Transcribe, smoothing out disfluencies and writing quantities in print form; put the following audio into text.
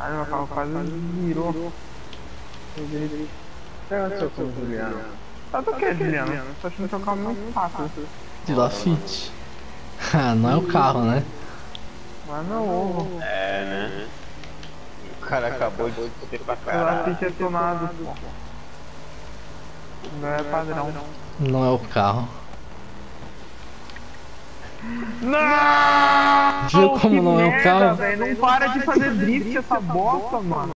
Caralho, meu carro quase virou. Pega o seu cu, Juliano. Sabe o que, Juliano? Tô achando que é um carro muito fácil. De Lafite. Ah, não é o carro, né? Mas meu ovo. É, né? O cara acabou de ter pra O caralho. Lafite é tunado, pô. Não é padrão. Não é o carro. Não! Viu como Que não é o merda, carro? velho. Não para de fazer drift essa bosta, mano.